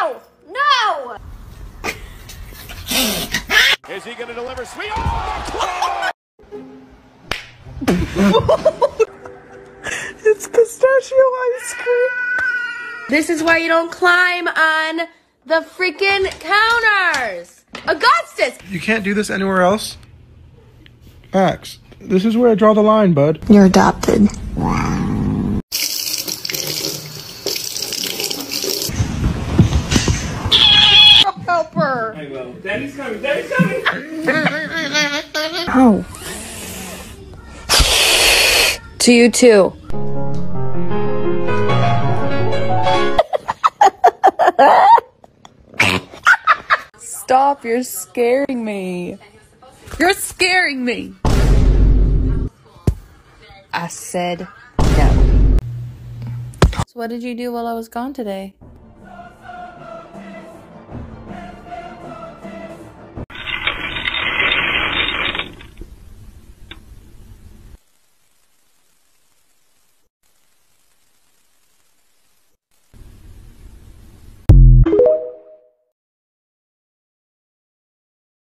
No! No! Is he going to deliver sweet? Oh, It's pistachio ice cream. This is why you don't climb on the freaking counters. Augustus! You can't do this anywhere else? Max, this is where I draw the line, bud. You're adopted. Help her. I will. Daddy's coming. Daddy's coming. Oh. To you too. Stop, you're scaring me. You're scaring me. I said no. So what did you do while I was gone today?